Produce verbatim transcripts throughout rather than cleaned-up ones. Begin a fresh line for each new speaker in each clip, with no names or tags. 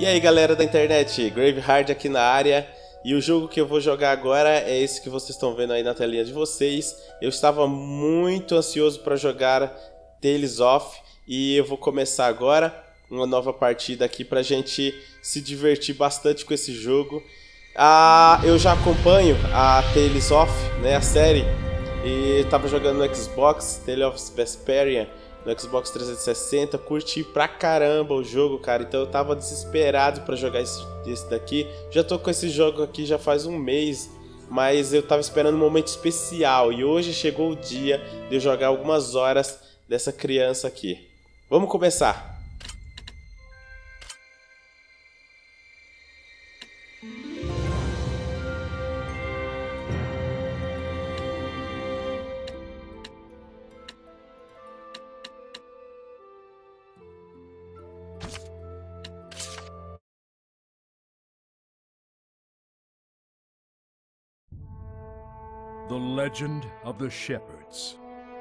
E aí galera da internet, Gravehard aqui na área. E o jogo que eu vou jogar agora é esse que vocês estão vendo aí na telinha de vocês. Eu estava muito ansioso para jogar Tales of e eu vou começar agora uma nova partida aqui pra gente se divertir bastante com esse jogo. Ah, eu já acompanho a Tales of, né, a série, e estava jogando no Xbox, Tales of Vesperia, no Xbox trezentos e sessenta, curti pra caramba o jogo, cara, então eu tava desesperado pra jogar esse, esse daqui. Já tô com esse jogo aqui já faz um mês, mas eu tava esperando um momento especial e hoje chegou o dia de eu jogar algumas horas dessa criança aqui. Vamos começar!
The Legend of the Shepherds.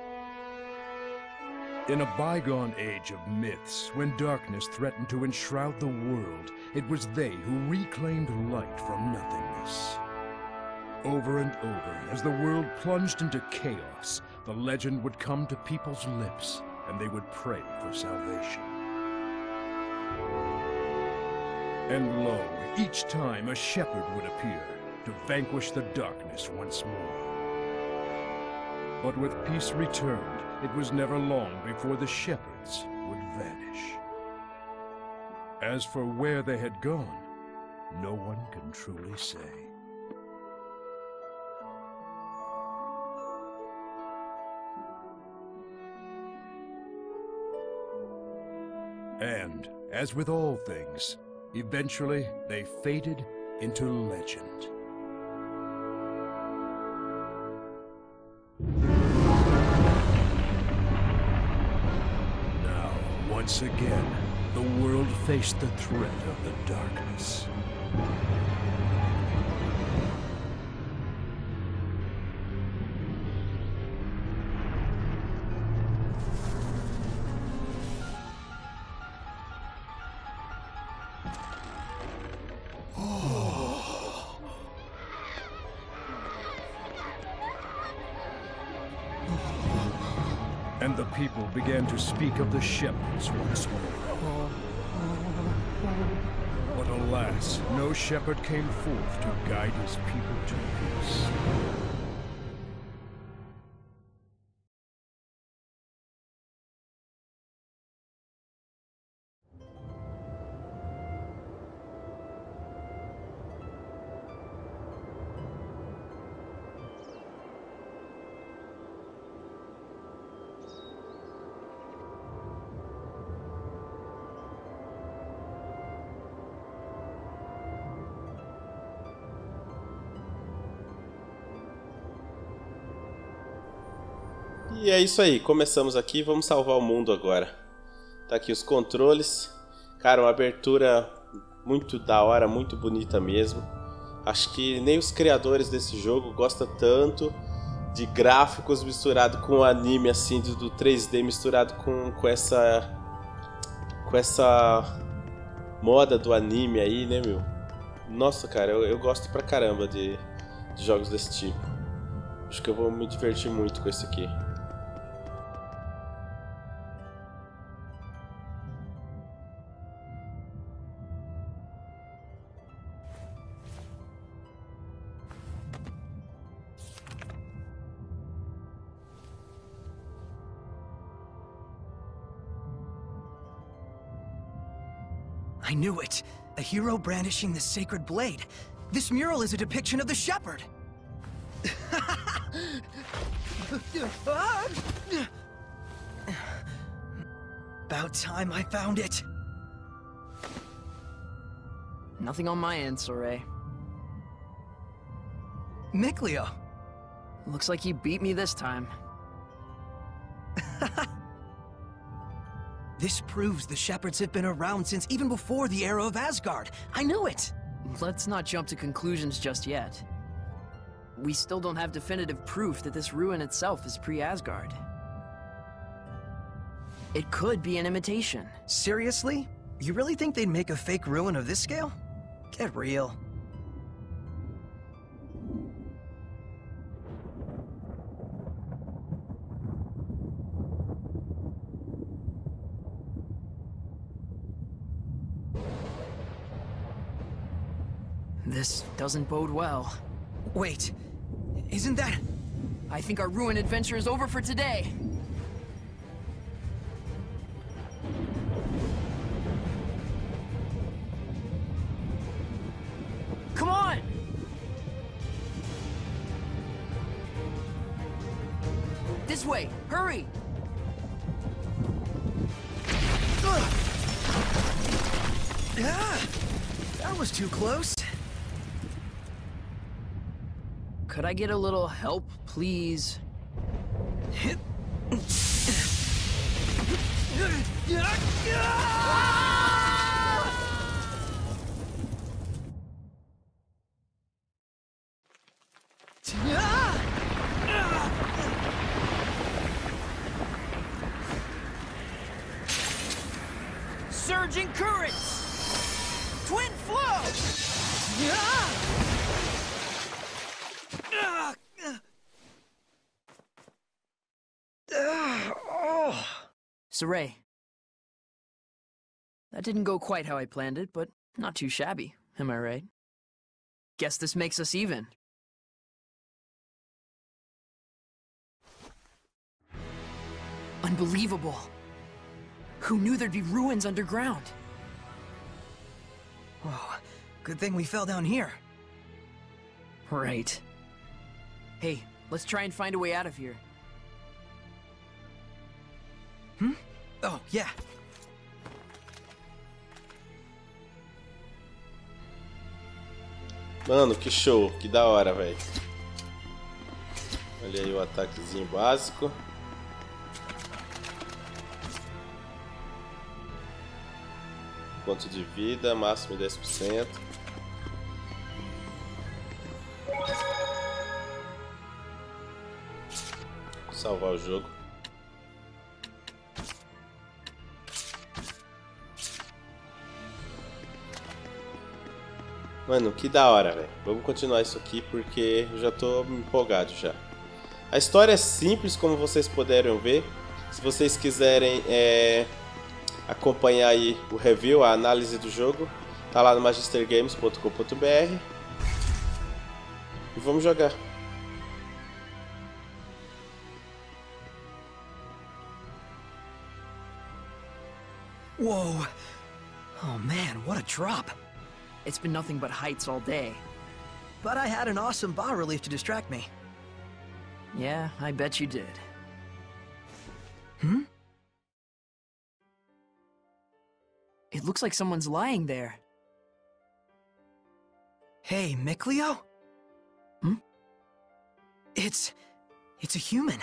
In a bygone age of myths, when darkness threatened to enshroud the world, it was they who reclaimed light from nothingness. Over and over, as the world plunged into chaos, the legend would come to people's lips, and they would pray for salvation. And lo, each time a shepherd would appear, to vanquish the darkness once more. But with peace returned, it was never long before the shepherds would vanish. As for where they had gone, no one can truly say. And, as with all things, eventually they faded into legend. Once again, the world faced the threat of the darkness. And the people began to speak of the shepherds once more. But alas, no shepherd came forth to guide his people to peace.
E é isso aí, começamos aqui, vamos salvar o mundo agora. Tá aqui os controles. Cara, uma abertura muito da hora, muito bonita mesmo. Acho que nem os criadores desse jogo gostam tanto de gráficos misturado com o anime, assim, do, do três D misturado com, com essa... com essa moda do anime aí, né, meu? Nossa, cara, eu, eu gosto pra caramba de, de jogos desse tipo. Acho que eu vou me divertir muito com esse aqui.
I knew it! A hero brandishing the sacred blade. This mural is a depiction of the shepherd! About time I found it!
Nothing on my end, Sorey.
Mikleo!
Looks like you beat me this time.
This proves the shepherds have been around since even before the era of Asgard. I knew it!
Let's not jump to conclusions just yet. We still don't have definitive proof that this ruin itself is pre-Asgard. It could be an imitation.
Seriously? You really think they'd make a fake ruin of this scale? Get real.
This doesn't bode well.
Wait, isn't that...
I think our ruin adventure is over for today. Come on! This way, hurry!
Ah, that was too close.
Could I get a little help, please? Surging currents! Twin flow! Sorey. That didn't go quite how I planned it, but not too shabby, am I right? Guess this makes us even. Unbelievable. Who knew there'd be ruins underground?
Oh, good thing we fell down here.
Right. Hey, let's try and find a way out of here.
Hmm? Oh, yeah.
Mano, que show, que da hora, velho. Olha aí o ataquezinho básico. Ponto de vida, máximo dez por cento. Salvar o jogo. Mano, que da hora, velho. Vamos continuar isso aqui porque eu já tô empolgado já. A história é simples, como vocês puderam ver. Se vocês quiserem é, acompanhar aí o review, a análise do jogo, tá lá no magister games ponto com ponto br. E vamos jogar.
Whoa. Oh man, what a drop.
It's been nothing but heights all day.
But I had an awesome bas relief to distract me.
Yeah, I bet you did.
Hmm?
It looks like someone's lying there.
Hey, Mikleo?
Hmm?
It's... it's a human.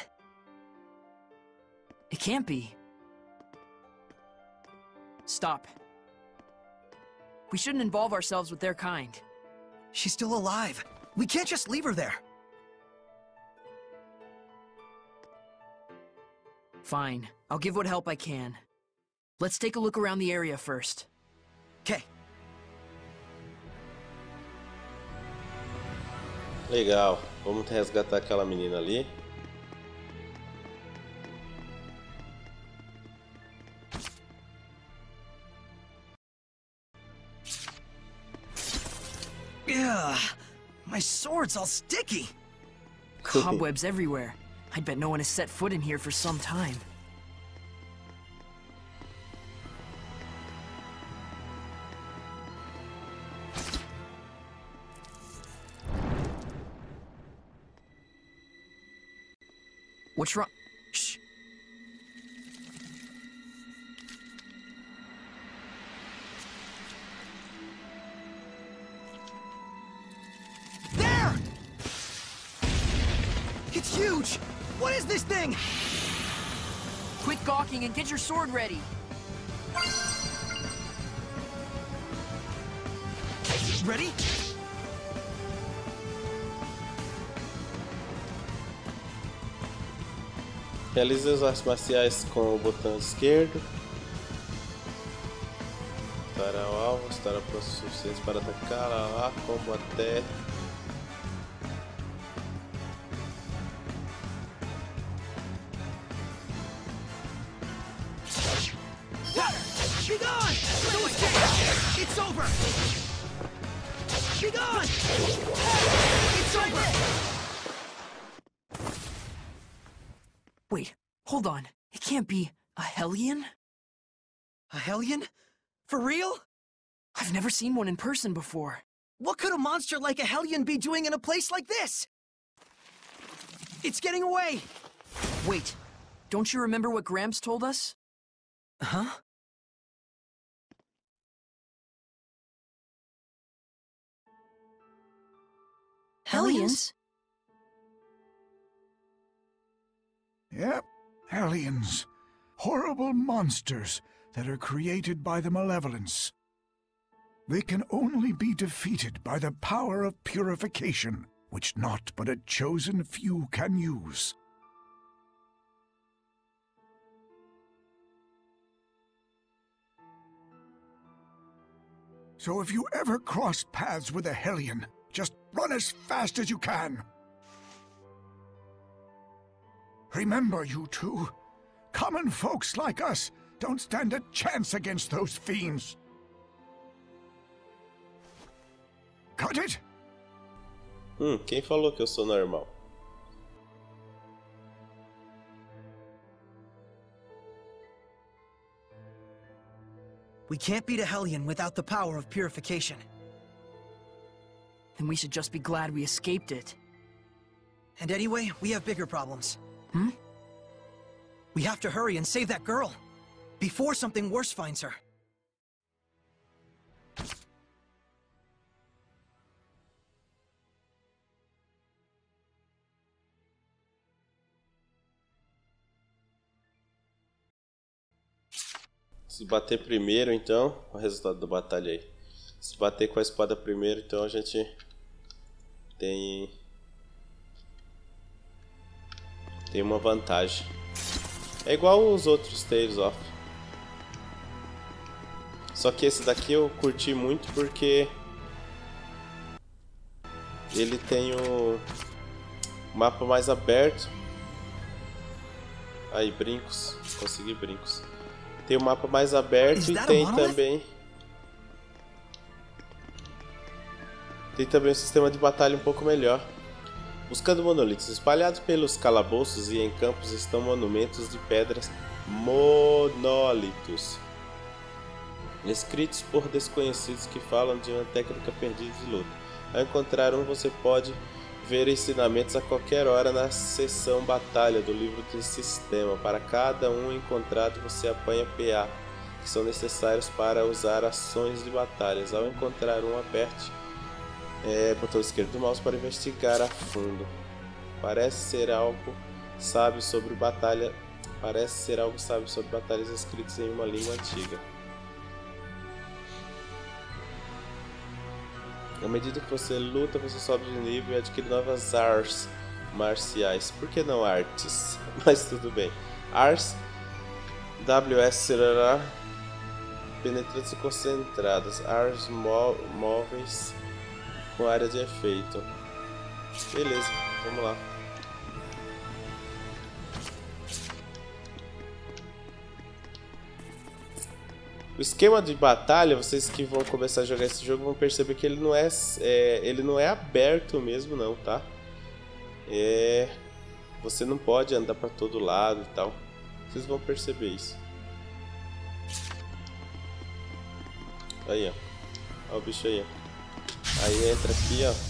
It can't be. Stop. We shouldn't involve ourselves with their kind.
She's still alive. We can't just leave her there.
Fine. I'll give what help I can. Let's take a look around the area first.
Okay.
Legal. Vamos resgatar aquela menina ali.
Yeah, my sword's all sticky.
Cobwebs everywhere. I'd bet no one has set foot in here for some time. What's wrong? Shh.
There! It's huge! What is this thing?
Quit gawking and get your sword ready.
Ready?
Realize as artes marciais com o botão esquerdo. Estará o alvo, estará próximo o suficiente para atacar. Lá, lá, combo até.
Be gone! No escape! It's over! Be gone! It's over!
Wait, hold on. It can't be a Hellion?
A Hellion? For real?
I've never seen one in person before.
What could a monster like a Hellion be doing in a place like this? It's getting away!
Wait, don't you remember what Gramps told us?
Huh?
Hellions?
Yep, Hellions. Horrible monsters that are created by the Malevolence. They can only be defeated by the power of purification, which not but a chosen few can use. So if you ever cross paths with a Hellion, just run as fast as you can. Remember, you two, common folks like us don't stand a chance against those fiends. Got it?
Hum, quem falou que eu sou normal?
We can't beat a Hellion without the power of purification.
Then we should just be glad we escaped it.
And anyway, we have bigger problems.
Hmm?
We have to hurry and save that girl, before something worse finds her.
Se bater primeiro, então, o resultado da batalha aí. Se bater com a espada primeiro, então a gente tem tem uma vantagem. É igual os outros Tales of. Só que esse daqui eu curti muito porque ele tem o mapa mais aberto. Aí, brincos. Consegui brincos. Tem o mapa mais aberto e tem também... Tem também um sistema de batalha um pouco melhor. Buscando monolitos. Espalhados pelos calabouços e em campos estão monumentos de pedras monólitos. Escritos por desconhecidos que falam de uma técnica perdida de luta. Ao encontrar um, você pode ver ensinamentos a qualquer hora na seção batalha do livro de sistema. Para cada um encontrado, você apanha P A, que são necessários para usar ações de batalhas. Ao encontrar um, aperte é, botão esquerdo do mouse para investigar a fundo. Parece ser algo sábio sobre batalha. Parece ser algo sábio sobre batalhas escritas em uma língua antiga. À medida que você luta, você sobe de nível e adquire novas artes marciais. Por que não artes? Mas tudo bem. Ars, W S será penetrantes e concentradas. Ars móveis com área de efeito. Beleza, vamos lá. O esquema de batalha, vocês que vão começar a jogar esse jogo vão perceber que ele não é, é, ele não é aberto mesmo não, tá? É, você não pode andar para todo lado e tal. Vocês vão perceber isso. Aí, ó. Ó o bicho aí, ó. Aí entra aqui, ó.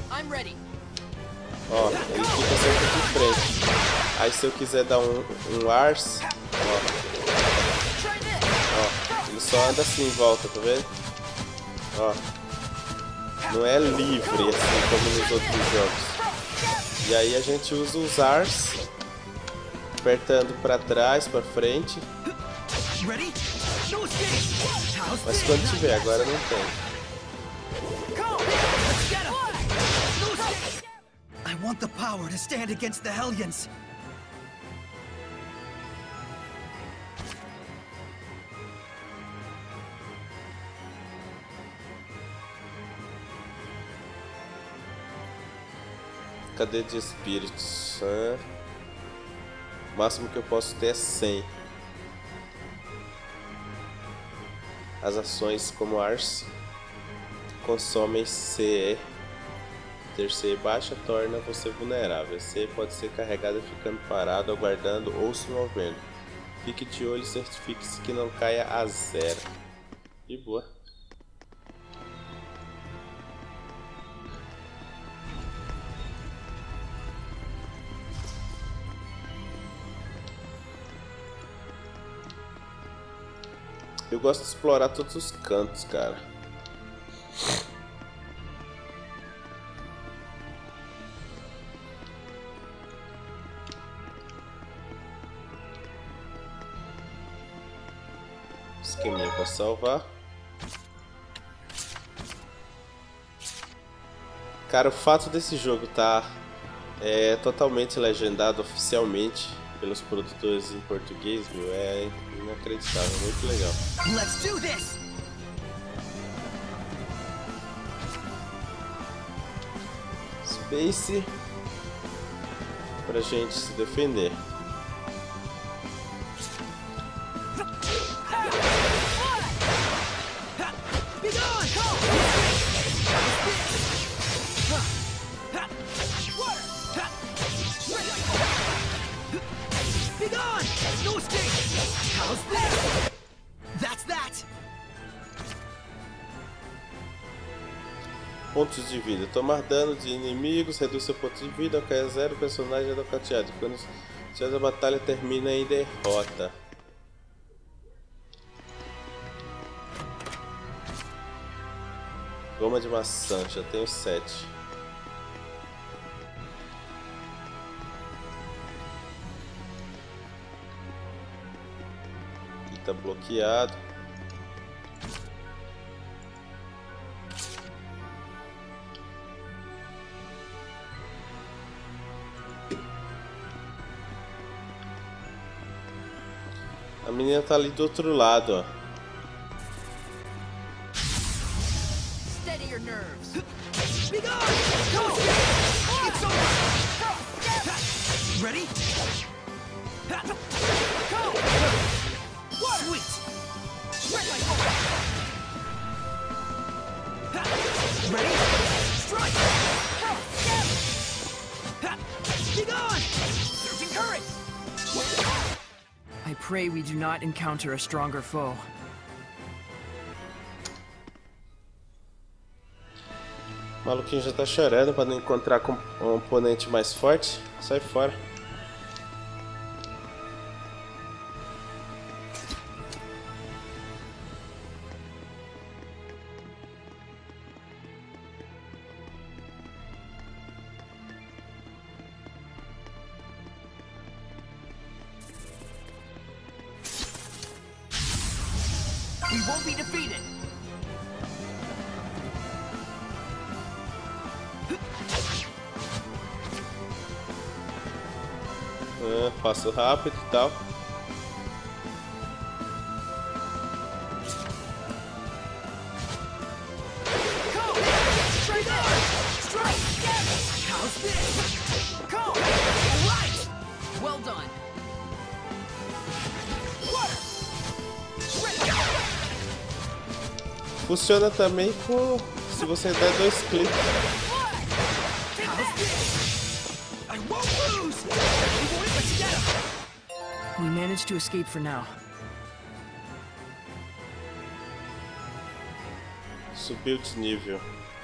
Ó, ele fica sempre de frente. Aí se eu quiser dar um, um ars, ó. Ele só anda assim em volta, tá vendo? Ó. Não é livre assim como nos outros jogos. E aí a gente usa os ars, apertando pra trás, pra frente. Mas quando tiver, agora não tem.
I want the power to stand against the Hellions.
Cadeia de espíritos. Ah. O máximo que eu posso ter é cem. As ações como Ars consomem C. Ter C baixa torna você vulnerável. C pode ser carregada ficando parado, aguardando ou se movendo. Fique de olho e certifique-se que não caia a zero. De boa. Eu gosto de explorar todos os cantos, cara. Esqueminha pra salvar. Cara, o fato desse jogo tá é, totalmente legendado oficialmente pelos produtores em português, meu, é inacreditável, muito legal.
Let's do this.
Space pra gente se defender. Pontos de vida. Tomar dano de inimigos reduz seu ponto de vida ao cair zero. O personagem é nocauteado. Quando a batalha termina em derrota. Goma de maçã. Já tenho sete. Aqui tá bloqueado. A menina tá ali do outro lado, ó.
Steady your nerves. Ready? Sweet. Ready? Strike. Be gone. Surging current.
I pray we do not encounter a stronger foe.
O maluquinho já tá chorando para não encontrar com um oponente mais forte. Sai fora.
We won't be defeated.
É, passo rápido e tal.
Well done.
Funciona também com se você der dois cliques.
We managed to escape for now.
Subiu de nível.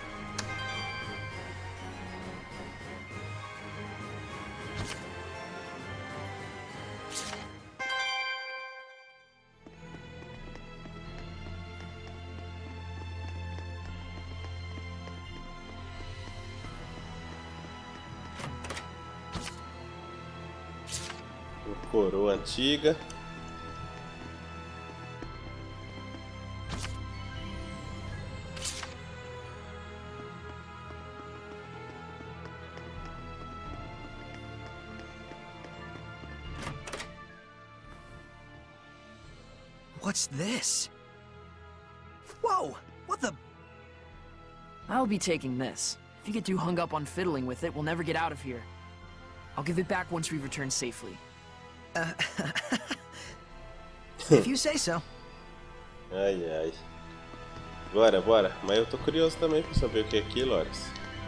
Coroa antiga.
What's this? Whoa! What the?
I'll be taking this. If you get too hung up on fiddling with it, we'll never get out of here. I'll give it back once we return safely.
Uh, if you say so.
Ai, ai. Bora, bora. Mas eu tô curioso também pra saber o que é aquilo, Horas.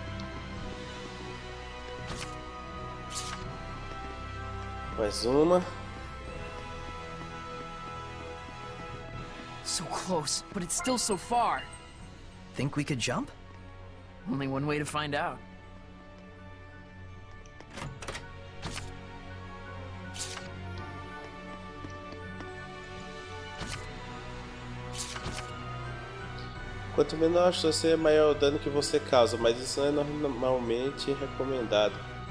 Mais uma.
So close, but it's still so far.
Think we could jump?
Only one way to find out.
Quanto menor você, maior o dano que você causa, mas isso não é normalmente recomendado.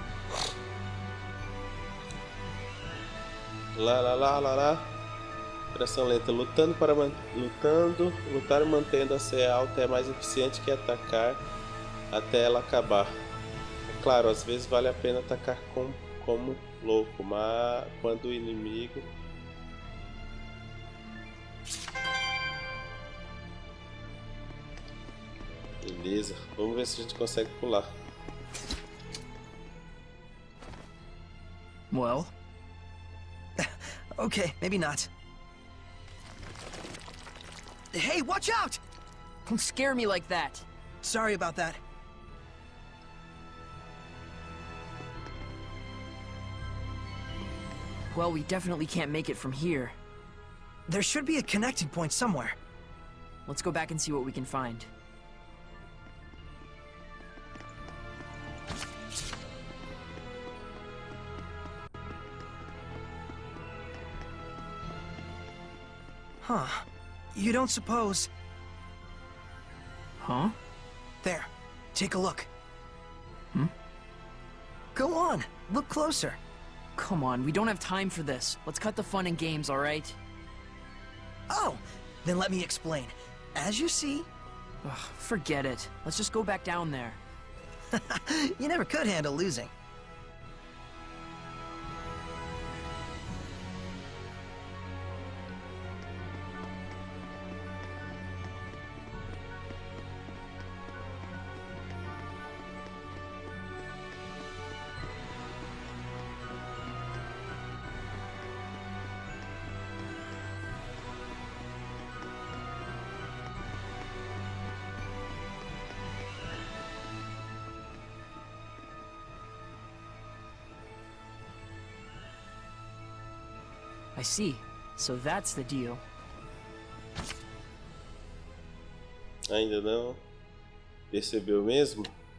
Lá, lá, lá, lá, lá. Pressão lenta. Lutando para man... lutando, lutar mantendo a C alta é mais eficiente que atacar até ela acabar. É claro, às vezes vale a pena atacar com... como louco, mas quando o inimigo beleza, vamos ver se a gente consegue pular.
Well, okay, maybe not. Hey, watch out!
Don't scare me like that.
Sorry about that.
Well, we definitely can't make it from here.
There should be a connecting point somewhere.
Let's go back and see what we can find.
Huh. You don't suppose...
Huh?
There. Take a look.
Hmm?
Go on. Look closer.
Come on, we don't have time for this. Let's cut the fun and games, alright?
Oh! Then let me explain. As you see...
Ugh, forget it. Let's just go back down there.
You never could handle losing.
I see. So that's the deal.
Ainda não percebeu mesmo?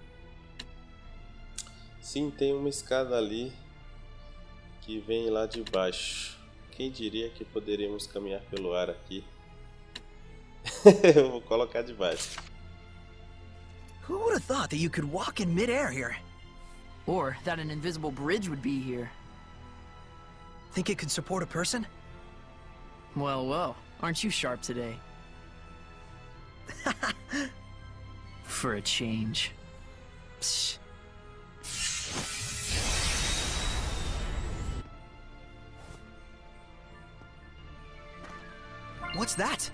Sim, tem uma escada ali que vem lá de baixo. Quem diria que poderíamos caminhar pelo ar aqui? Eu vou colocar de baixo.
Who would have thought that you could walk in mid-air here?
Or that an invisible bridge would be here.
Think it could support a person?
Well, well, aren't you sharp today? For a change.
Psst. What's that?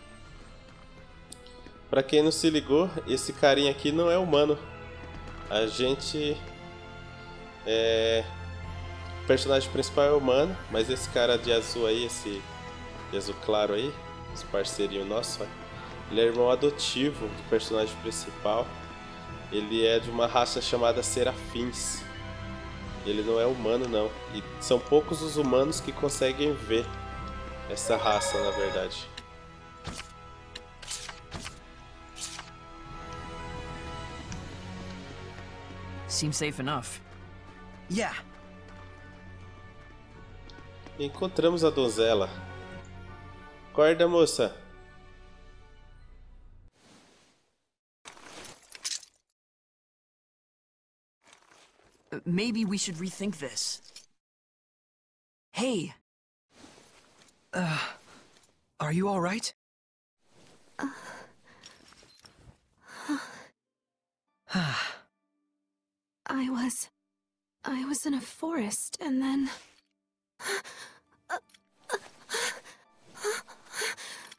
Pra quem não se ligou, esse carinha aqui não é humano. A gente... É... O personagem principal é humano, mas esse cara de azul aí, esse de azul claro aí, esse parceirinho nosso, ele é irmão adotivo do personagem principal. Ele é de uma raça chamada Serafins. Ele não é humano não, e são poucos os humanos que conseguem ver essa raça, na verdade.
Seems safe enough.
Yeah.
Encontramos a donzela. Acorda, moça.
Maybe we should rethink this. Hey!
Uh, are you all right?
Uh, I was... I was in a forest, and then...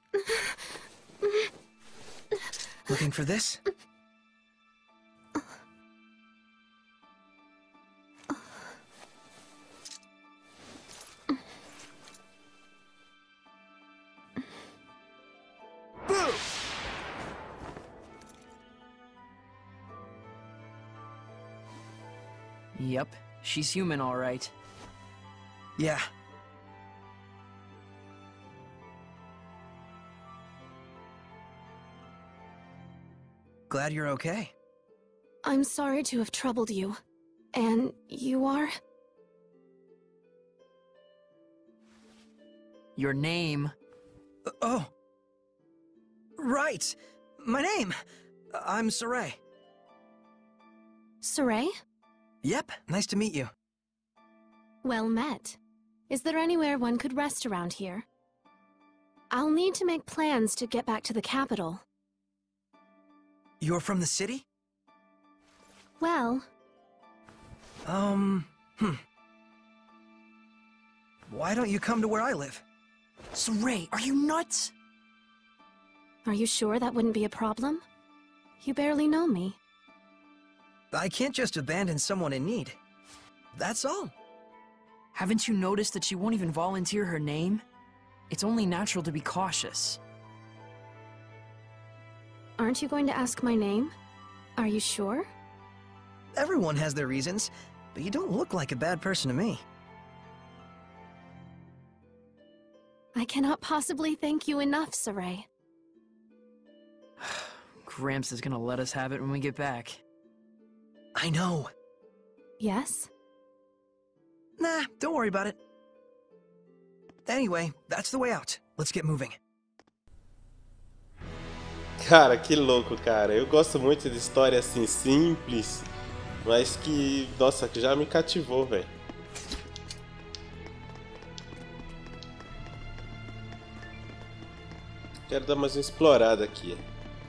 Looking for this?
Yep, she's human, all right.
Yeah. Glad you're okay.
I'm sorry to have troubled you. And you are?
Your name.
Uh, oh. Right. My name. I'm Sorey.
Sorey?
Yep, nice to meet you.
Well met. Is there anywhere one could rest around here? I'll need to make plans to get back to the capital.
You're from the city?
Well...
Um, hmm. Why don't you come to where I live?
Sorey, are you nuts?
Are you sure that wouldn't be a problem? You barely know me.
I can't just abandon someone in need. That's all.
Haven't you noticed that she won't even volunteer her name? It's only natural to be cautious.
Aren't you going to ask my name? Are you sure?
Everyone has their reasons, but you don't look like a bad person to me.
I cannot possibly thank you enough, Sorey.
Gramps is gonna let us have it when we get back.
I know.
Yes?
Nah, don't worry about it. Anyway, that's the way out. Let's get moving.
Cara, que louco, cara. Eu gosto muito de história assim, simples, mas que, nossa, que já me cativou, velho. Quero dar mais uma explorada aqui.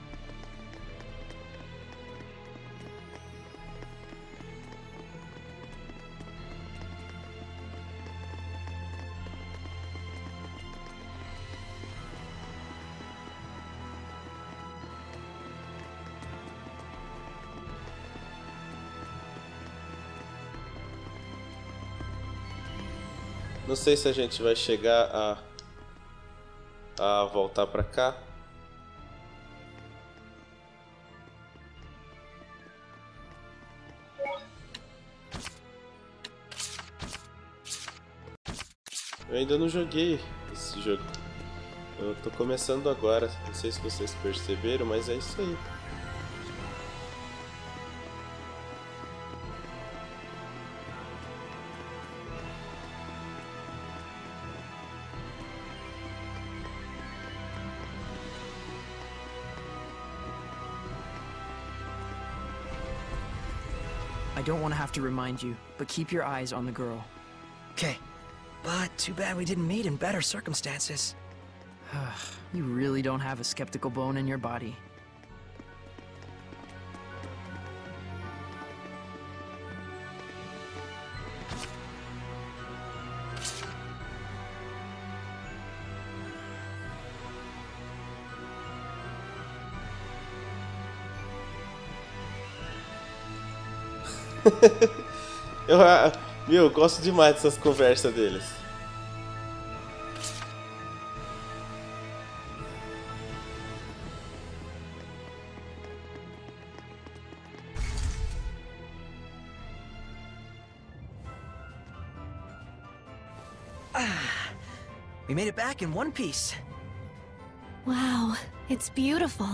Não sei se a gente vai chegar a, a voltar pra cá. Eu ainda não joguei esse jogo. Eu tô começando agora. Não sei se vocês perceberam, mas é isso aí.
I don't want to have to remind you, but keep your eyes on the girl.
Okay. But too bad we didn't meet in better circumstances.
You really don't have a skeptical bone in your body.
eu, meu, eu gosto demais dessas conversas deles.
Ah, we made it back in one piece.
Wow, it's beautiful.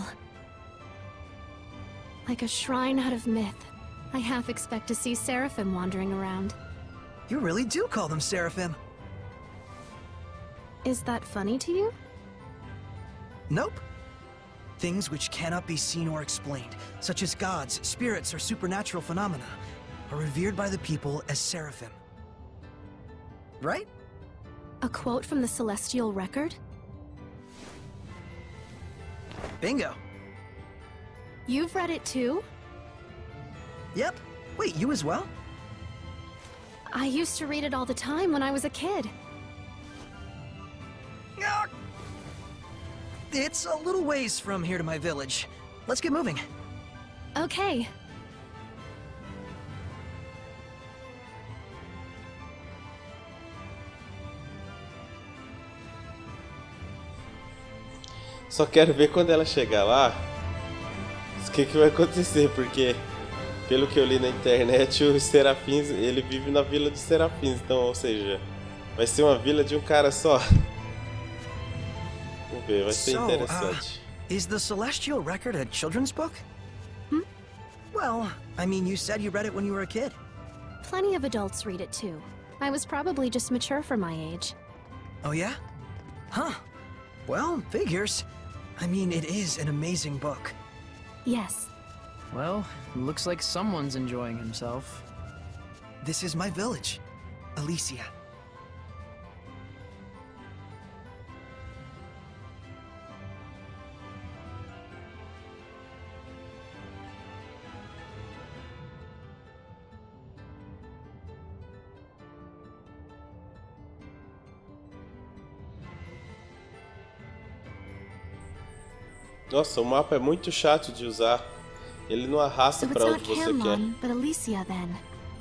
Like a shrine out of myth. I half expect to see Seraphim wandering around.
You really do call them Seraphim.
Is that funny to you?
Nope. Things which cannot be seen or explained, such as gods, spirits, or supernatural phenomena, are revered by the people as Seraphim. Right?
A quote from the Celestial Record?
Bingo.
You've read it too?
Yep. Wait, you as well?
I used to read it all the time when I was a kid.
It's a little ways from here to my village. Let's get moving.
Okay.
Só quero ver quando ela chegar lá o que, que vai acontecer, porque Pelo que eu li na internet, os serafins, ele vive na vila dos serafins, então, ou seja, vai ser uma vila de um cara só. Vamos ver, vai ser
So,
interessante.
Uh, is the Celestial Record a children's book? Hmm? Well, I mean, you said you read it when you were a kid.
Plenty of adults read it too. I was probably just mature for my age.
Oh yeah? Huh. Well, figures. I mean, it is an amazing book.
Yes.
Well, looks like someone's enjoying himself.
This is my village, Elysia.
Nossa, o mapa é muito chato de usar. Ele não arrasta
So it's
para
not
onde você quer.
Camelon, but Elysia then.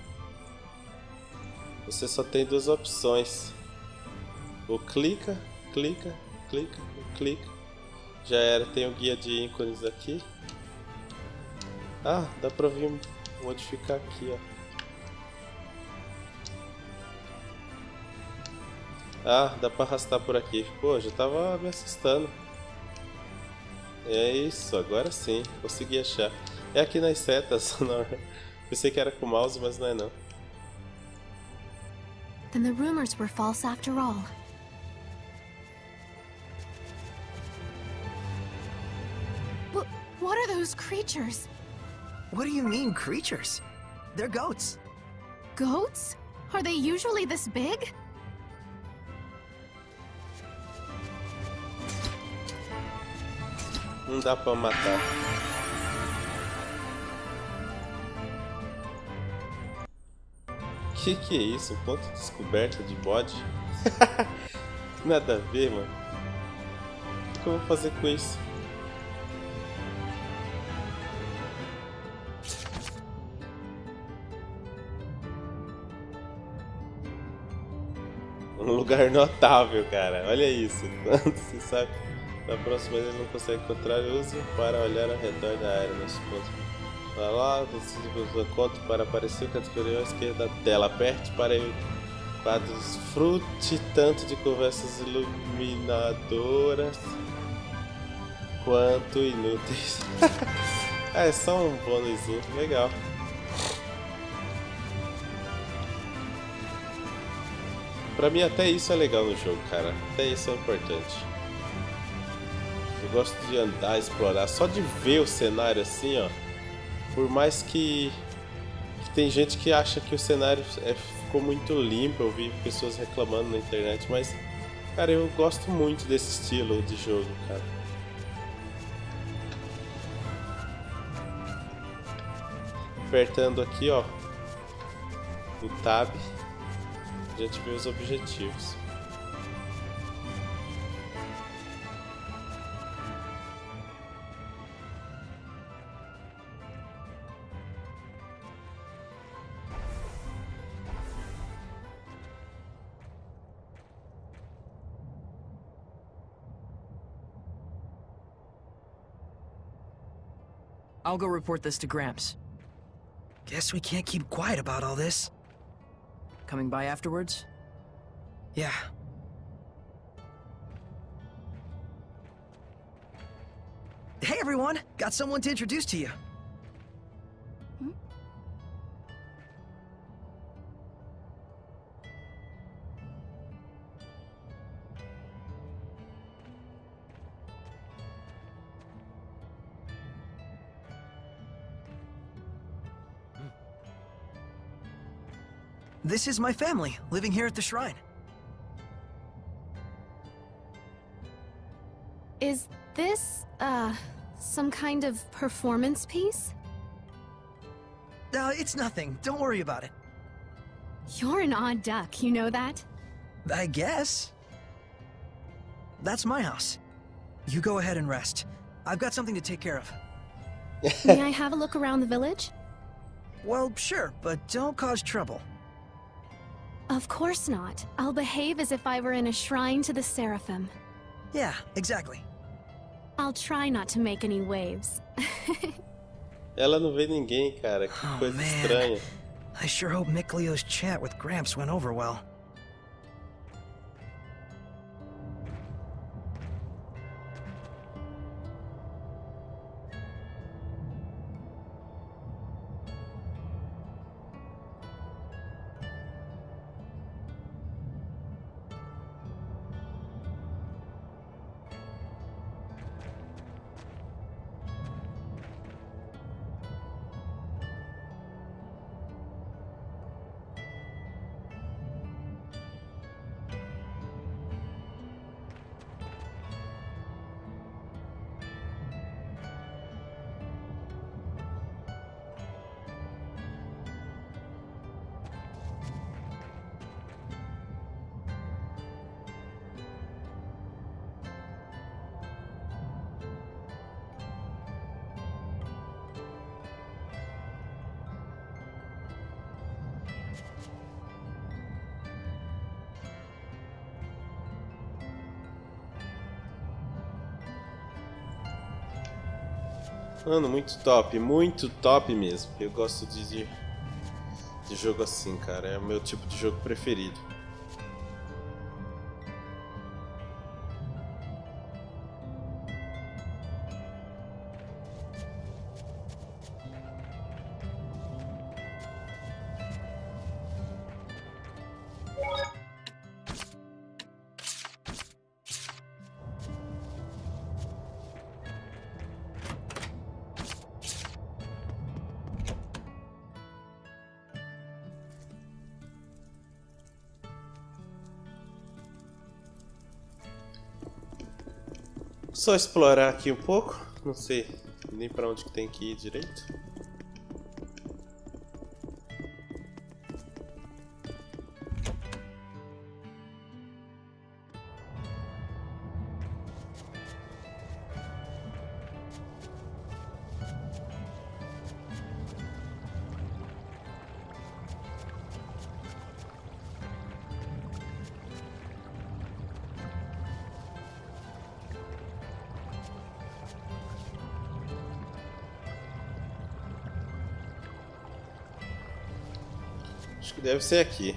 Você só tem duas opções. Ou clica, clica, clica, clica. Já era, tem o guia de ícones aqui. Ah, dá pra vir modificar aqui, ó. Ah, dá pra arrastar por aqui. Pô, já tava me assustando. É isso, agora sim, consegui achar. É aqui nas setas, não. Pensei que era com o mouse, mas não é não.
Then the rumors were false after all. What, what are those creatures?
What do you mean, creatures? They're goats.
Goats? Are they usually this big?
Não dá pra matar. Que que é isso? Um ponto de descoberta de bode? Nada a ver, mano. O que eu vou fazer com isso? Um lugar notável, cara. Olha isso. Quando você sabe, na próxima ele não consegue encontrar, use para olhar ao redor da área nesse ponto. Vai lá, você conta para aparecer o canto superior à esquerda da tela. Aperte para o quadro desfrute tanto de conversas iluminadoras quanto inúteis. Ah, é só um bônus, legal. Pra mim até isso é legal no jogo, cara. Até isso é importante. Eu gosto de andar, explorar, só de ver o cenário assim, ó. Por mais que, que tem gente que acha que o cenário é, ficou muito limpo, eu vi pessoas reclamando na internet, mas, cara, eu gosto muito desse estilo de jogo, cara. Apertando aqui, ó, o Tab, a gente vê os objetivos.
I'll go report this to Gramps.
Guess we can't keep quiet about all this.
Coming by afterwards?
Yeah. Hey everyone! Got someone to introduce to you.
Hmm?
This is my family, living here at the shrine.
Is this, uh, some kind of performance piece?
Uh, it's nothing. Don't worry about it.
You're an odd duck, you know that?
I guess. That's my house. You go ahead and rest. I've got something to take care of.
May I have a look around the village?
Well, sure, but don't cause trouble.
Of course not. I'll behave as if I were in a shrine to the Seraphim.
Yeah, exactly.
I'll try not to make any waves.
Ela não vê ninguém, cara. Que
Oh,
coisa
man.
estranha.
I sure hope Miklio's chat with Gramps went over well.
Mano, muito top, muito top mesmo. Eu gosto de, de, de jogo assim, cara. É o meu tipo de jogo preferido. Só explorar aqui um pouco. Não sei nem pra onde que tem que ir direito. Acho que deve ser aqui.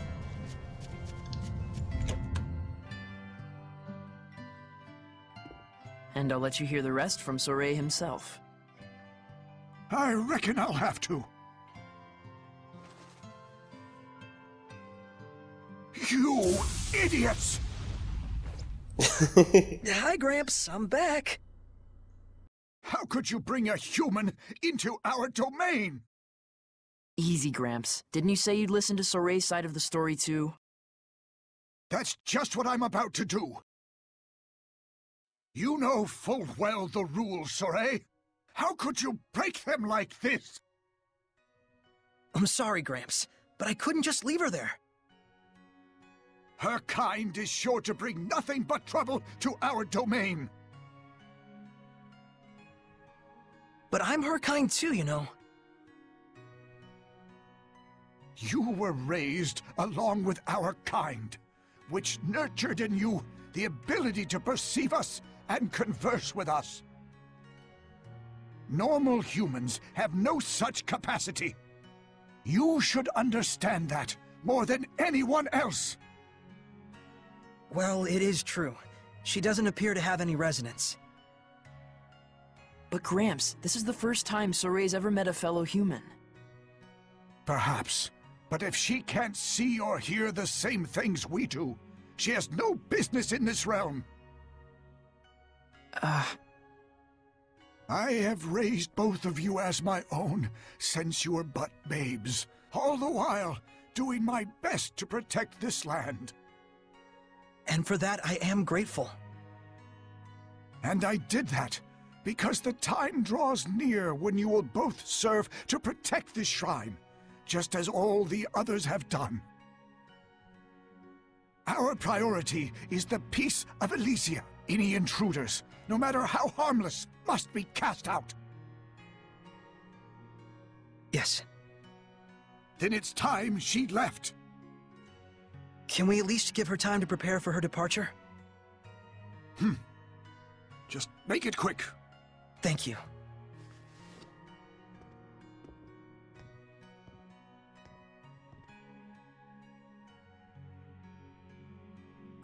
And I'll let you hear the rest from Sorey himself.
I reckon I'll have to. You idiots!
Hi, Gramps. I'm back.
How could you bring a human into our domain?
Easy, Gramps. Didn't you say you'd listen to Sorey's side of the story, too?
That's just what I'm about to do. You know full well the rules, Sorey. How could you break them like this?
I'm sorry, Gramps, but I couldn't just leave her there.
Her kind is sure to bring nothing but trouble to our domain.
But I'm her kind too, you know.
You were raised along with our kind, which nurtured in you the ability to perceive us and converse with us. Normal humans have no such capacity. You should understand that more than anyone else.
Well, it is true. She doesn't appear to have any resonance.
But Gramps, this is the first time Sorey's ever met a fellow human.
Perhaps. But if she can't see or hear the same things we do, she has no business in this realm.
Ah. Uh...
I have raised both of you as my own since you were but babes, all the while doing my best to protect this land.
And for that, I am grateful.
And I did that because the time draws near when you will both serve to protect this shrine, just as all the others have done. Our priority is the peace of Elysia. Any intruders, no matter how harmless, must be cast out.
Yes.
Then it's time she left.
Can we at least give her time to prepare for her departure?
Hmm. Just make it quick.
Thank you.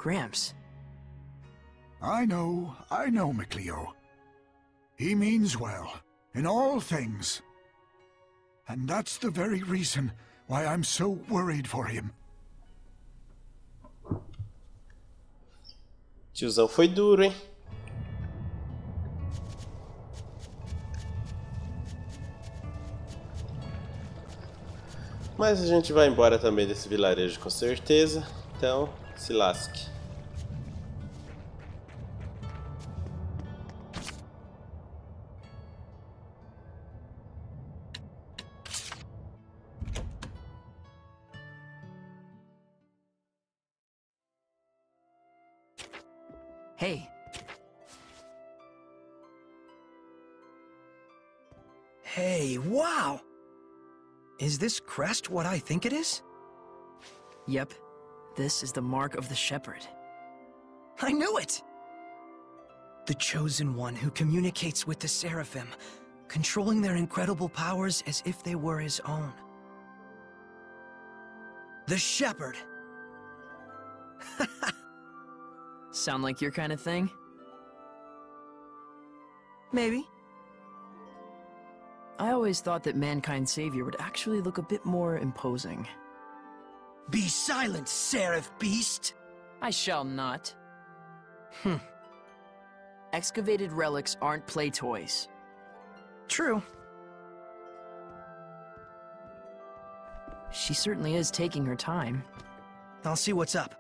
Gramps.
I know, I know, Mikleo. He means well, in all things. And that's the very reason why I'm so worried for him.
Tiozão foi duro, hein? Mas a gente vai embora também desse vilarejo com certeza. Então, se lasque.
Hey.
Hey, wow! Is this crest what I think it is?
Yep. This is the mark of the Shepherd.
I knew it! The Chosen One who communicates with the Seraphim, controlling their incredible powers as if they were his own. The Shepherd!
Sound like your kind of thing?
Maybe.
I always thought that Mankind's savior would actually look a bit more imposing.
Be silent, Seraph Beast!
I shall not.
Hmm.
Excavated relics aren't play toys.
True.
She certainly is taking her time.
I'll see what's up.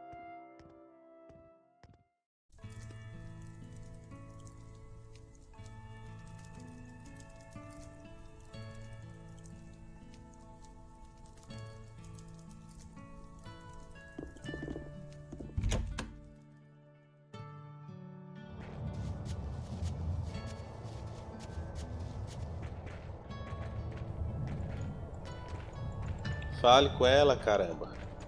Fale com ela, caramba.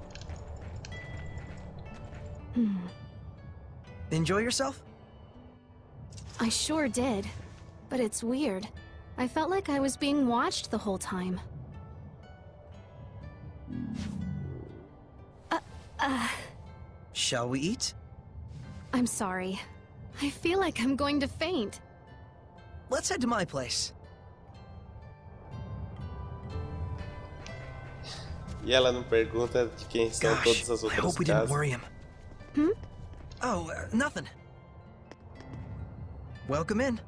Hmm.
Enjoy yourself?
I sure did. But it's weird. I felt like I was being watched the whole time. Uh, uh...
Shall we eat?
I'm sorry. I feel like I'm going to faint.
Let's head to my place.
E ela não pergunta de quem são
Gosh,
todas as
I
outras
hope we didn't
casas.
worry him.
Hmm?
Oh, uh, nothing. Welcome in.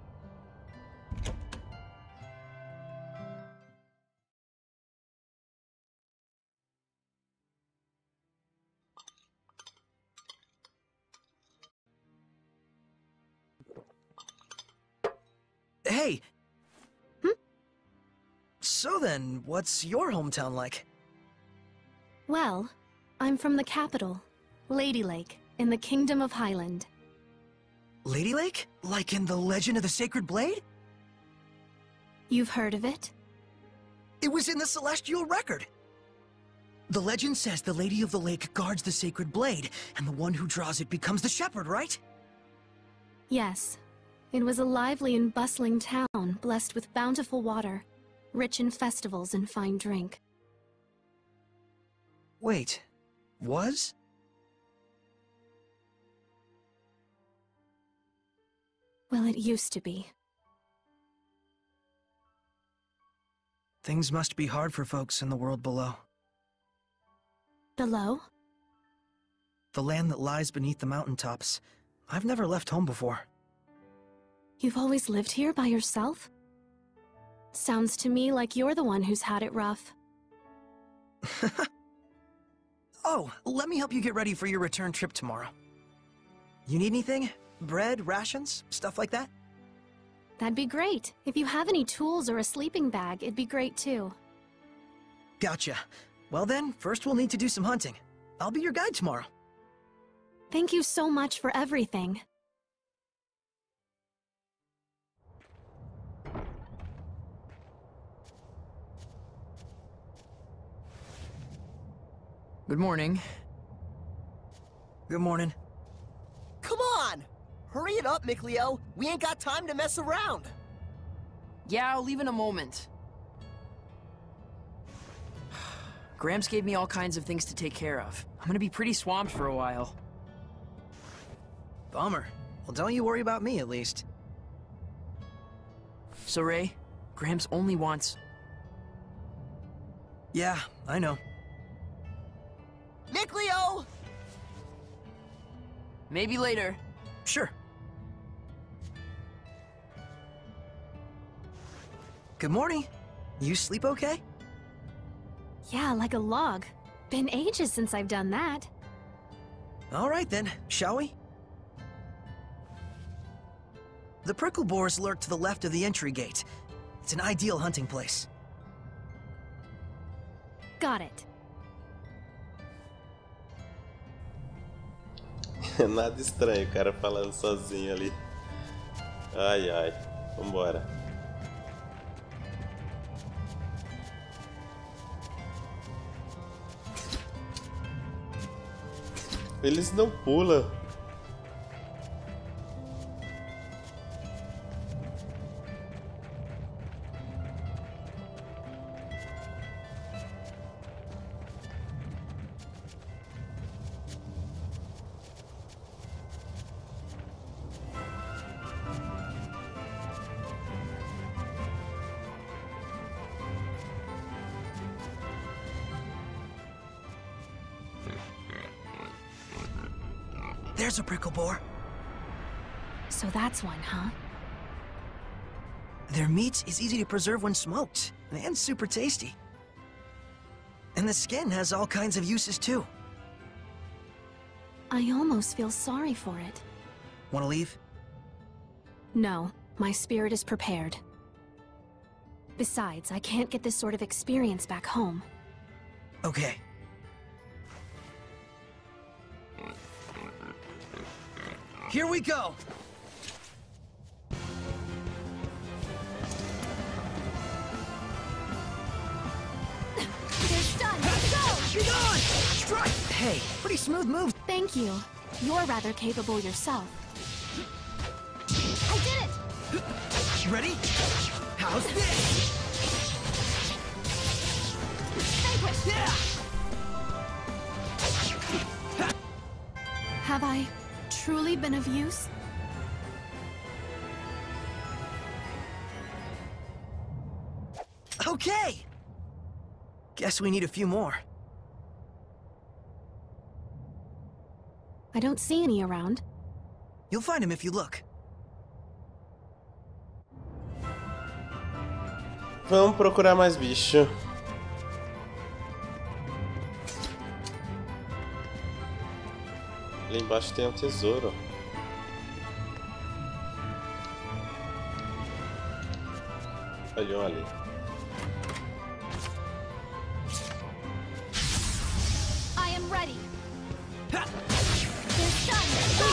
Hey!
Hmm?
So then, what's your hometown like?
Well, I'm from the capital, Lady Lake, in the Kingdom of Highland.
Lady Lake? Like in the Legend of the Sacred Blade?
You've heard of it?
It was in the Celestial Record! The legend says the Lady of the Lake guards the Sacred Blade, and the one who draws it becomes the Shepherd, right?
Yes. It was a lively and bustling town, blessed with bountiful water, rich in festivals and fine drink.
Wait, was?
Well, it used to be.
Things must be hard for folks in the world below.
Below?
The land that lies beneath the mountaintops. I've never left home before.
You've always lived here by yourself? Sounds to me like you're the one who's had it rough.
Oh, let me help you get ready for your return trip tomorrow. You need anything? Bread, rations, stuff like that?
That'd be great. If you have any tools or a sleeping bag, it'd be great too.
Gotcha. Well then, first we'll need to do some hunting. I'll be your guide tomorrow.
Thank you so much for everything.
Good morning.
Good morning.
Come on! Hurry it up, Mikleo. We ain't got time to mess around.
Yeah, I'll leave in a moment. Gramps gave me all kinds of things to take care of. I'm gonna be pretty swamped for a while.
Bummer. Well, don't you worry about me, at least.
So, Ray, Gramps only wants...
Yeah, I know.
Mikleo!
Maybe later.
Sure. Good morning. You sleep okay?
Yeah, like a log. Been ages since I've done that.
All right then, shall we? The prickle boars lurk to the left of the entry gate. It's an ideal hunting place.
Got it.
Nada estranho, o cara falando sozinho ali. Ai, ai. Vambora. Eles não pulam.
There's a prickle boar.
So that's one, huh?
Their meat is easy to preserve when smoked, and super tasty. And the skin has all kinds of uses too.
I almost feel sorry for it.
Wanna leave?
No, my spirit is prepared. Besides, I can't get this sort of experience back home.
Okay. Here we go!
They're stunned! Go!
Be gone! Strike! Hey, pretty smooth move.
Thank you. You're rather capable yourself. I did it!
Ready? How's this?
Vanquish!
Yeah!
Have I truly been of use?
Okay! Guess we need a few more.
I don't see any around.
You'll find him if you look.
Vamos procurar mais bicho. Ali embaixo tem um tesouro. Olha um ali.
I am ready. They're stunned. Go!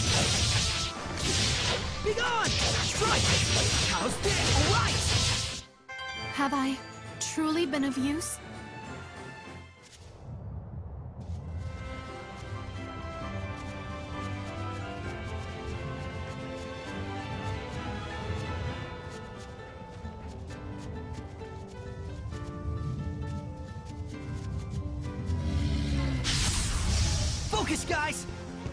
Be gone! Strike! How's this? All right!
Have I truly been of use?
Focus, guys!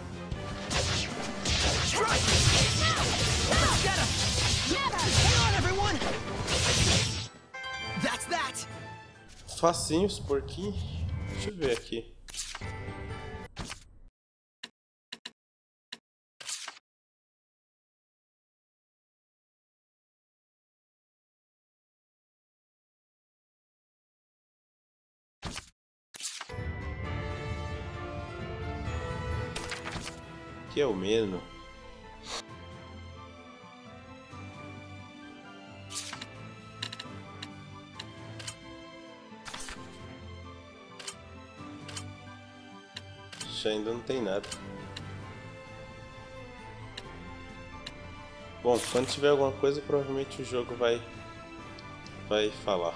Strike! Let's get him! Hang on, everyone! That's that!
Facinho os porquinhos. Deixa eu ver aqui. Aqui é o mesmo. Ainda não tem nada. Bom, quando tiver alguma coisa, provavelmente o jogo vai vai falar.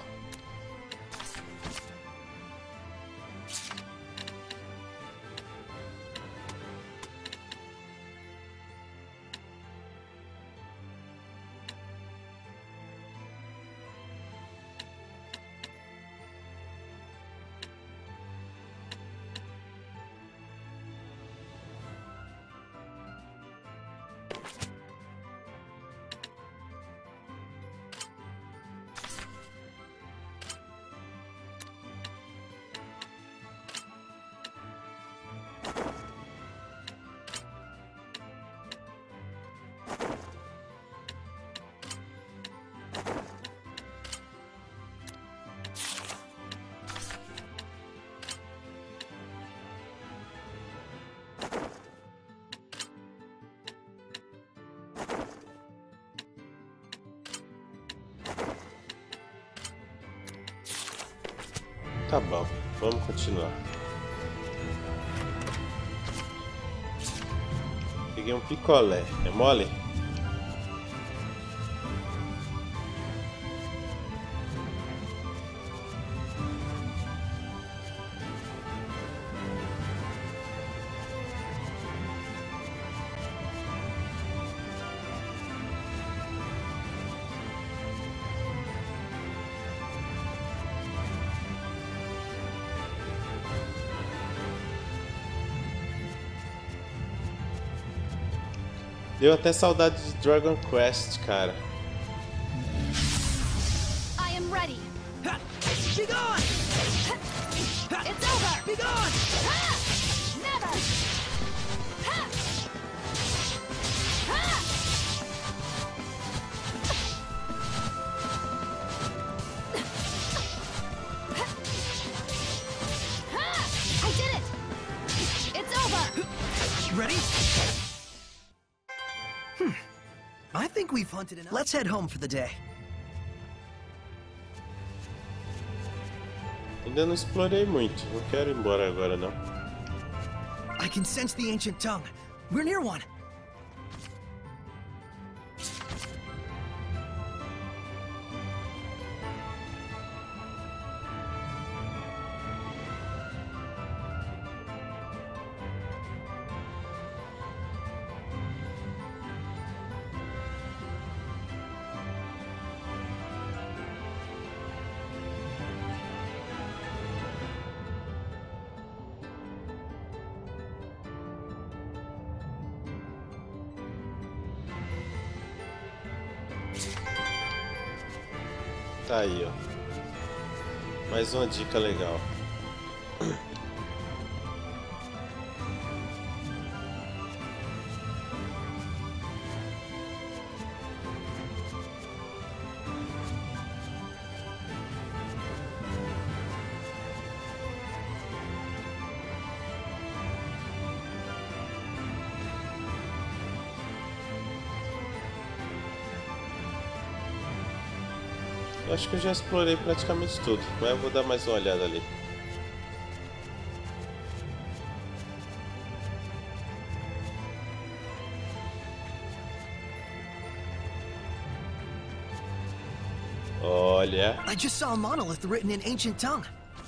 Tá bom, vamos continuar. Peguei um picolé, é mole? Deu até saudade de Dragon Quest, cara.
I am ready.
Be gone!
It's over.
Be gone!
Ha! Never. Ha! Ha! Ha! I did it. It's over.
Ready? Hmm. I think we've hunted enough. Let's head home for the day.
Ainda não explorei muito, não quero ir embora agora não.
I can sense the ancient tongue. We're near one.
Tá aí, ó. Mais uma dica legal. Eu acho que eu já explorei praticamente tudo, mas eu vou dar mais uma olhada ali. Olha.
I just saw a monolith written in ancient tongue.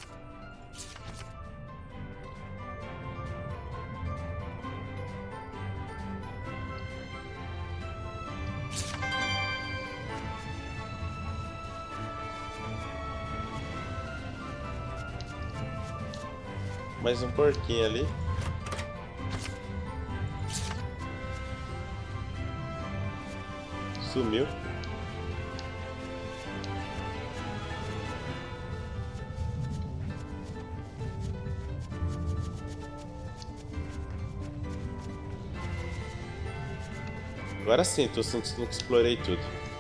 Mais um porquinho ali. Sumiu. Agora sim, tô sentindo que explorei tudo.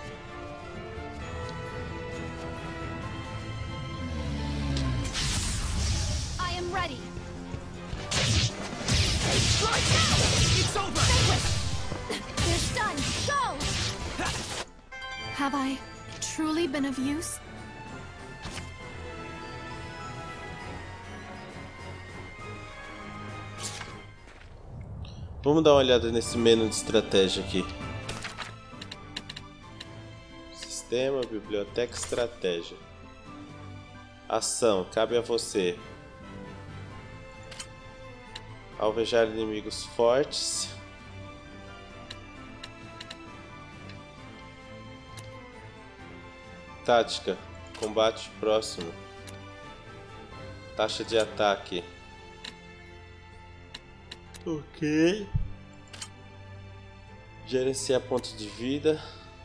I am ready.
It's over!
They're done. Go! Have I truly been of use?
Vamos dar uma olhada nesse menu de estratégia aqui. Sistema, biblioteca, estratégia. Ação, cabe a você. Alvejar inimigos fortes. Tática, combate próximo. Taxa de ataque. Ok. Gerenciar pontos de vida.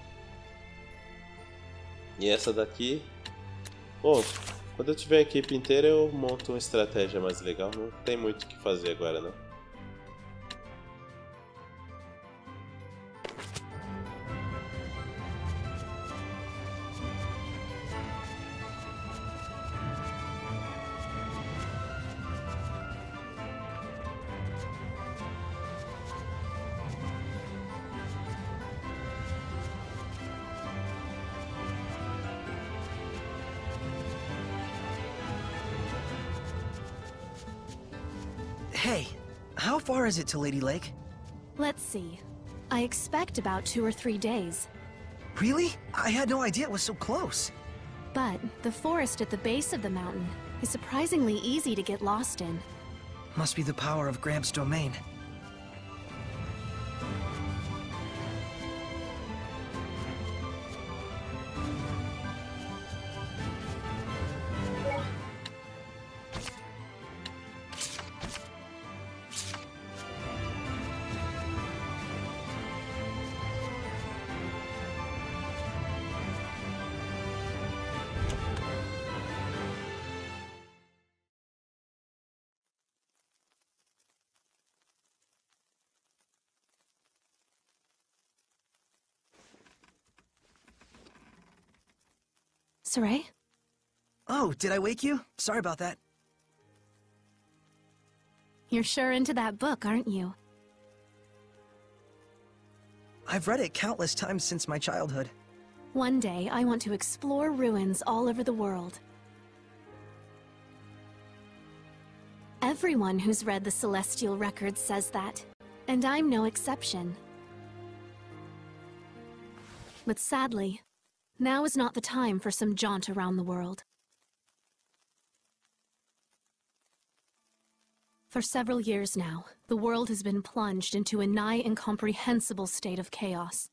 E essa daqui. Bom, quando eu tiver a equipe inteira eu monto uma estratégia mais legal. Não tem muito o que fazer agora não.
How far is it to Lady Lake?
Let's see. I expect about two or three days.
Really? I had no idea it was so close.
But the forest at the base of the mountain is surprisingly easy to get lost in.
Must be the power of Gramps' domain.
Sorey?
Oh, did I wake you? Sorry about that.
You're sure into that book, aren't you?
I've read it countless times since my childhood.
One day, I want to explore ruins all over the world. Everyone who's read the Celestial Records says that, and I'm no exception. But sadly, now is not the time for some jaunt around the world. For several years now, the world has been plunged into a nigh incomprehensible state of chaos.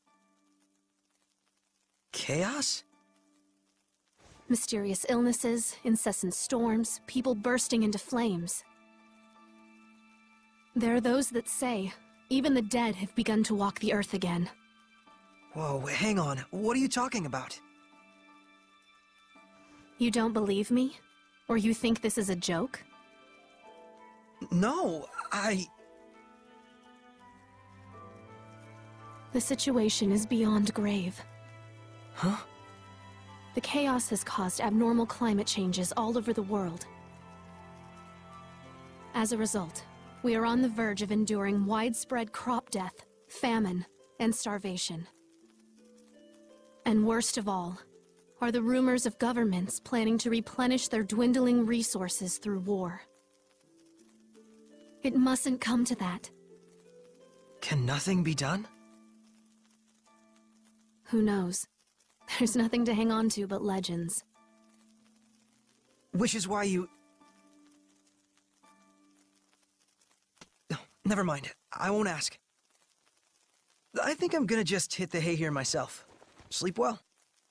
Chaos?
Mysterious illnesses, incessant storms, people bursting into flames. There are those that say, even the dead have begun to walk the earth again.
Whoa, hang on. What are you talking about?
You don't believe me? Or you think this is a joke?
No, I...
The situation is beyond grave.
Huh?
The chaos has caused abnormal climate changes all over the world. As a result, we are on the verge of enduring widespread crop death, famine, and starvation. And worst of all, are the rumors of governments planning to replenish their dwindling resources through war. It mustn't come to that.
Can nothing be done?
Who knows? There's nothing to hang on to but legends.
Which is why you... No, never mind. I won't ask. I think I'm gonna just hit the hay here myself. Sleep well.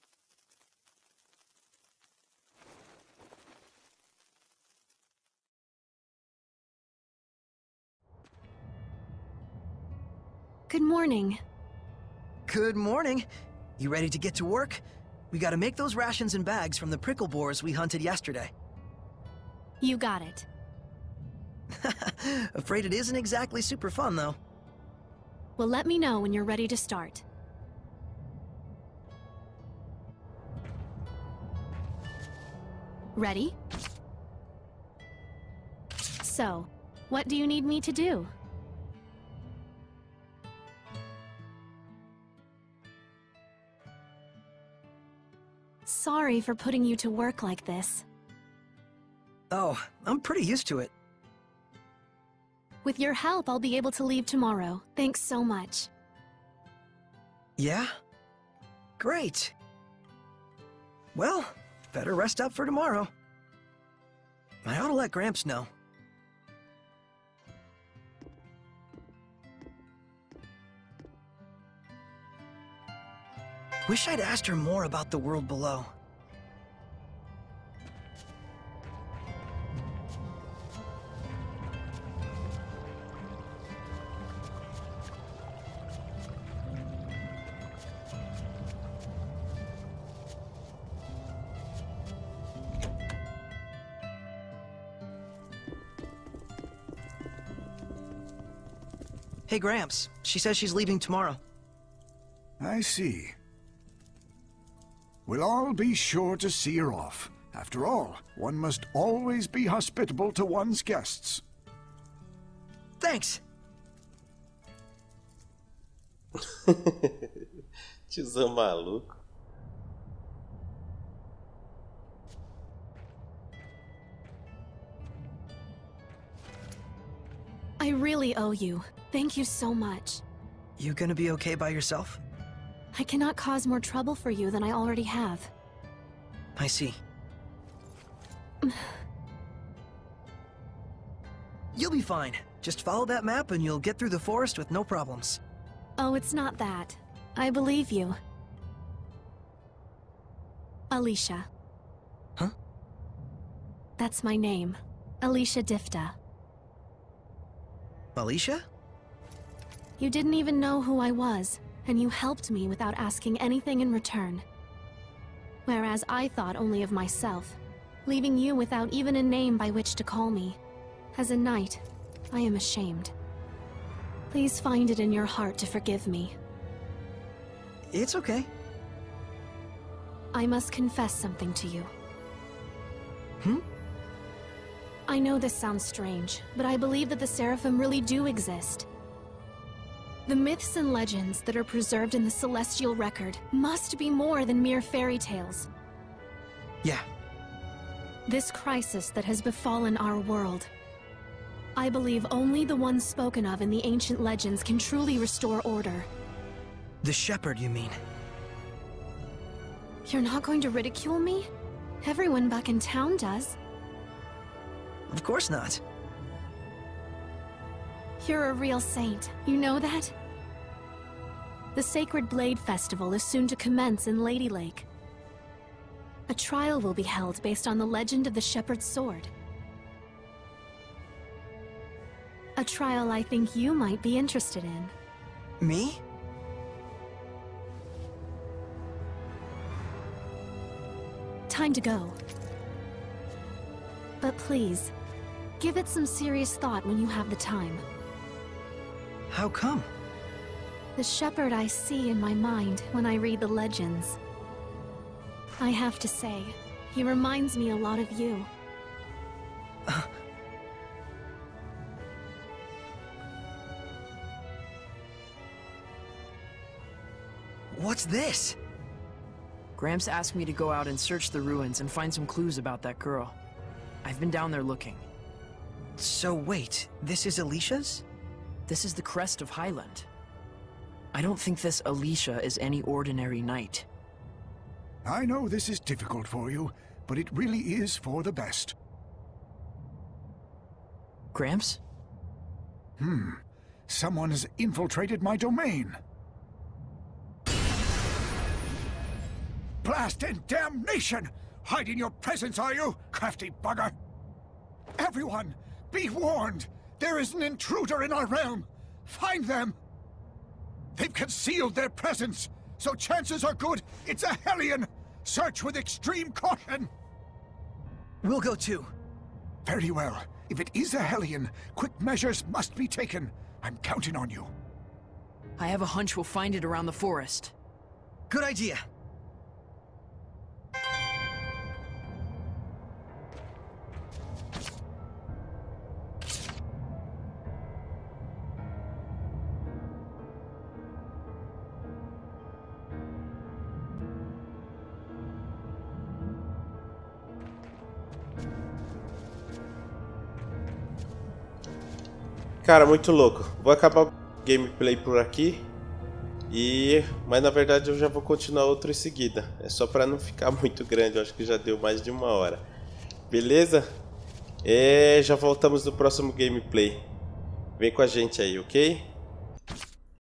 Good morning.
Good morning. You ready to get to work? We gotta make those rations and bags from the prickle boars we hunted yesterday.
You got it.
Afraid it isn't exactly super fun, though.
Well, let me know when you're ready to start. Ready? So, what do you need me to do? Sorry for putting you to work like this.
Oh, I'm pretty used to it.
With your help, I'll be able to leave tomorrow. Thanks so much.
Yeah? Great. Well, better rest up for tomorrow. I ought to let Gramps know. Wish I'd asked her more about the world below. Hey, Gramps. She says she's leaving tomorrow.
I see. We'll all be sure to see her off. After all, one must always be hospitable to one's guests.
Thanks.
Tiozão maluco.
I I really owe you. Thank you so much.
You gonna be okay by yourself?
I cannot cause more trouble for you than I already have.
I see. You'll be fine. Just follow that map and you'll get through the forest with no problems.
Oh, it's not that. I believe you. Alicia.
Huh?
That's my name. Alicia Difta.
Alicia?
You didn't even know who I was, and you helped me without asking anything in return. Whereas I thought only of myself, leaving you without even a name by which to call me. As a knight, I am ashamed. Please find it in your heart to forgive me.
It's okay.
I must confess something to you.
Hmm?
I know this sounds strange, but I believe that the Seraphim really do exist. The myths and legends that are preserved in the Celestial Record must be more than mere fairy tales.
Yeah.
This crisis that has befallen our world, I believe only the ones spoken of in the ancient legends can truly restore order.
The Shepherd, you mean?
You're not going to ridicule me? Everyone back in town does.
Of course not.
You're a real saint, you know that? The Sacred Blade Festival is soon to commence in Lady Lake. A trial will be held based on the legend of the Shepherd's Sword. A trial I think you might be interested in.
Me?
Time to go. But please, give it some serious thought when you have the time.
How come?
The shepherd I see in my mind when I read the legends. I have to say, he reminds me a lot of you.
Uh. What's this?
Gramps asked me to go out and search the ruins and find some clues about that girl. I've been down there looking.
So wait, this is Alicia's?
This is the crest of Highland. I don't think this Alicia is any ordinary knight.
I know this is difficult for you, but it really is for the best.
Gramps?
Hmm. Someone has infiltrated my domain. Blast and damnation! Hide in your presence, are you, crafty bugger? Everyone, be warned! There is an intruder in our realm! Find them! They've concealed their presence, so chances are good it's a Hellion! Search with extreme caution!
We'll go too.
Very well. If it is a Hellion, quick measures must be taken. I'm counting on you.
I have a hunch we'll find it around the forest.
Good idea.
Cara, muito louco. Vou acabar o gameplay por aqui. E... Mas na verdade eu já vou continuar outro em seguida. É só pra não ficar muito grande. Eu acho que já deu mais de uma hora. Beleza? E já voltamos no próximo gameplay. Vem com a gente aí, ok?